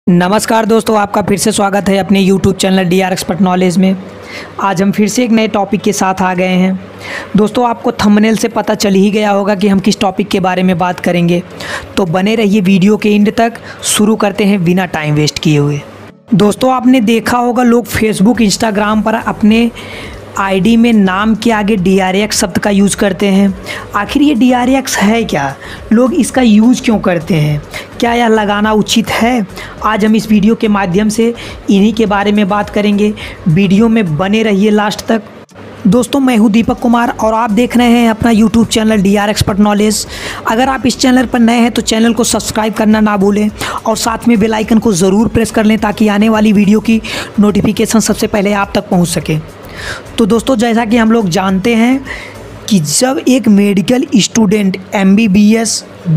नमस्कार दोस्तों, आपका फिर से स्वागत है अपने YouTube channel DR expert knowledge में। आज हम फिर से एक नए टॉपिक के साथ आ गए हैं। दोस्तों, आपको थंबनेल से पता चल ही गया होगा कि हम किस टॉपिक के बारे में बात करेंगे, तो बने रहिए वीडियो के एंड तक। शुरू करते हैं बिना टाइम वेस्ट किए हुए। दोस्तों, आपने देखा होगा लोग फेसबुक इंस्टाग्राम पर अपने आईडी में नाम के आगे DRX शब्द का यूज़ करते हैं। आखिर ये DRX है क्या? लोग इसका यूज़ क्यों करते हैं? क्या यह लगाना उचित है? आज हम इस वीडियो के माध्यम से इन्हीं के बारे में बात करेंगे। वीडियो में बने रहिए लास्ट तक। दोस्तों, मैं हूं दीपक कुमार और आप देख रहे हैं अपना YouTube channel DR expert knowledge. अगर आप इस चैनल पर नए हैं तो चैनल को सब्सक्राइब करना ना भूलें और साथ में बेल आइकन को ज़रूर प्रेस कर लें ताकि आने वाली वीडियो की नोटिफिकेशन सबसे पहले आप तक पहुंच सके। तो दोस्तों, जैसा कि हम लोग जानते हैं कि जब एक medical student MBBS,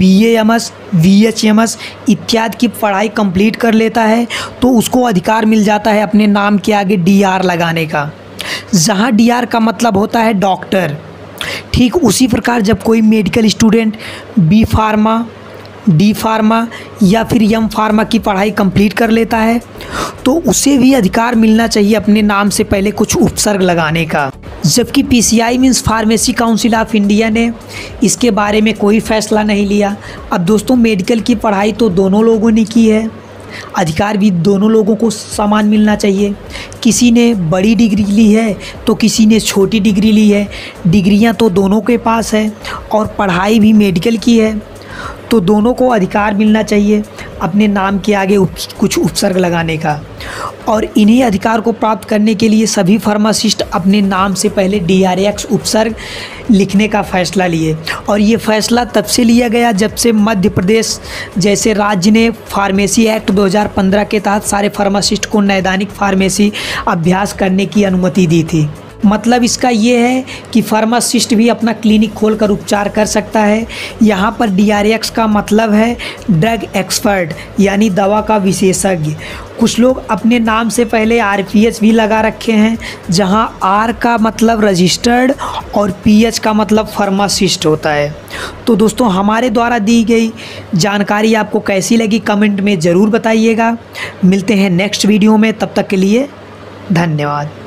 BAMS, VHMS इत्यादि की पढ़ाई कंप्लीट कर लेता है तो उसको अधिकार मिल जाता है अपने नाम के आगे DR लगाने का, जहां DR का मतलब होता है डॉक्टर। ठीक उसी प्रकार जब कोई medical student B pharma, D pharma या फिर M फार्मा की पढ़ाई कंप्लीट कर लेता है तो उसे भी अधिकार मिलना चाहिए अपने नाम से पहले कुछ उपसर्ग लगाने का। जबकि PCI means pharmacy council of India ने इसके बारे में कोई फ़ैसला नहीं लिया। अब दोस्तों, मेडिकल की पढ़ाई तो दोनों लोगों ने की है, अधिकार भी दोनों लोगों को समान मिलना चाहिए। किसी ने बड़ी डिग्री ली है तो किसी ने छोटी डिग्री ली है। डिग्रियां तो दोनों के पास है और पढ़ाई भी मेडिकल की है, तो दोनों को अधिकार मिलना चाहिए अपने नाम के आगे कुछ उपसर्ग लगाने का। और इन्हीं अधिकार को प्राप्त करने के लिए सभी फार्मासिस्ट अपने नाम से पहले DRX उपसर्ग लिखने का फ़ैसला लिए। और ये फ़ैसला तब से लिया गया जब से मध्य प्रदेश जैसे राज्य ने फार्मेसी एक्ट 2015 के तहत सारे फार्मासिस्ट को नैदानिक फार्मेसी अभ्यास करने की अनुमति दी थी। मतलब इसका ये है कि फार्मासिस्ट भी अपना क्लिनिक खोलकर उपचार कर सकता है। यहाँ पर DRX का मतलब है ड्रग एक्सपर्ट, यानी दवा का विशेषज्ञ। कुछ लोग अपने नाम से पहले RPH भी लगा रखे हैं, जहाँ R का मतलब रजिस्टर्ड और PH का मतलब फार्मासिस्ट होता है। तो दोस्तों, हमारे द्वारा दी गई जानकारी आपको कैसी लगी कमेंट में ज़रूर बताइएगा। मिलते हैं नेक्स्ट वीडियो में, तब तक के लिए धन्यवाद।